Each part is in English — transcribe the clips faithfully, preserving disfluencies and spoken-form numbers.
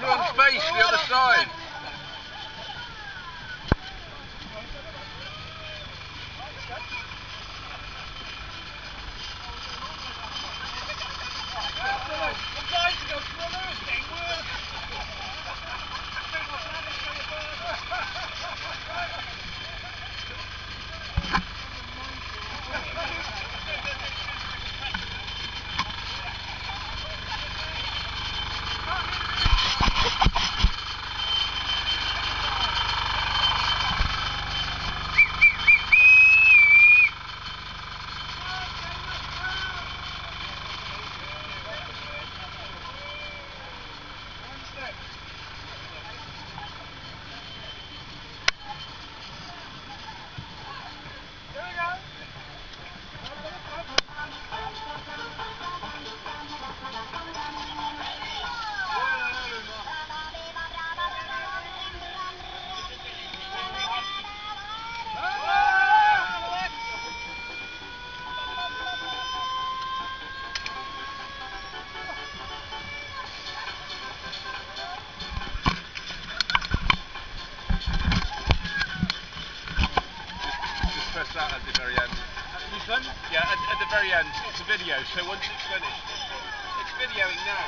everyone's face the other side. That at the very end. Which one? Yeah, at, at the very end. It's a video, so once it's finished, it's videoing now.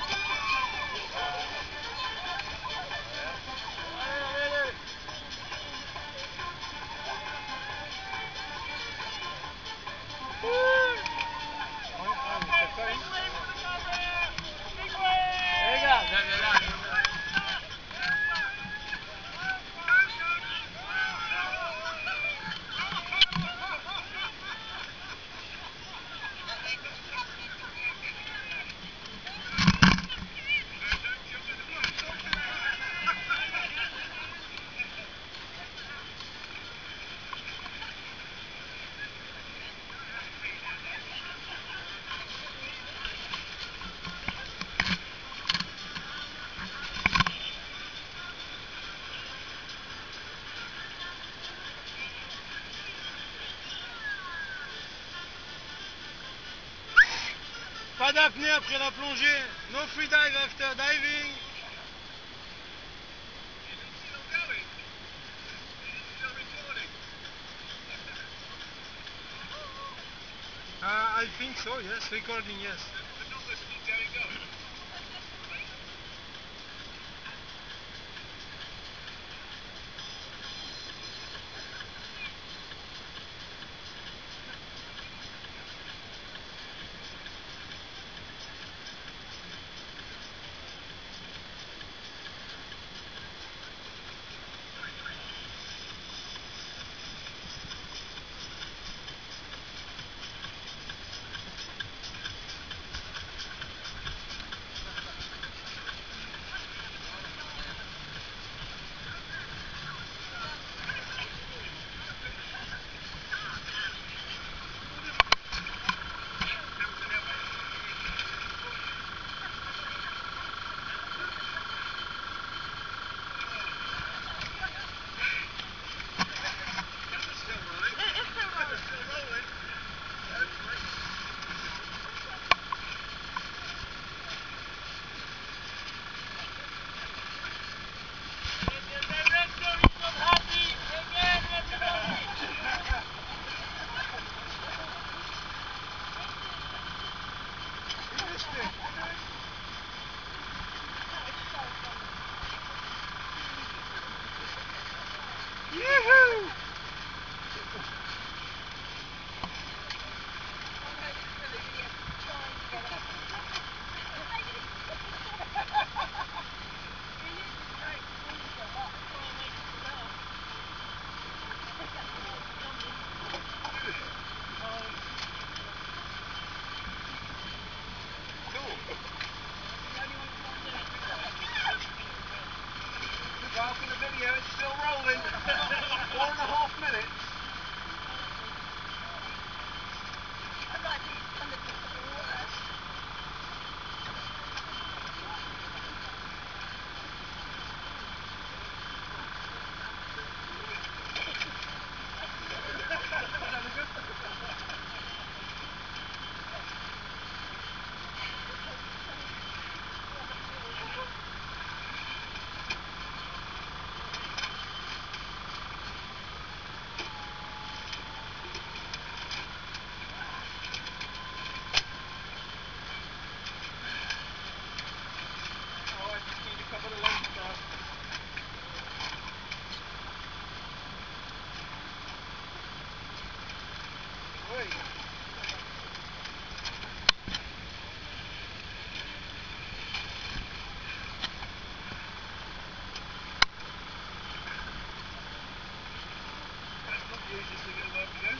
Pas d'apnée après la plongée. No free dive after diving. Uh, I think so, yes. Recording, yes. Yoo-hoo! Well, for the video, it's still rolling. That's not the easiest thing in the world to do.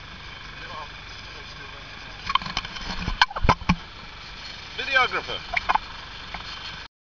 Videographer.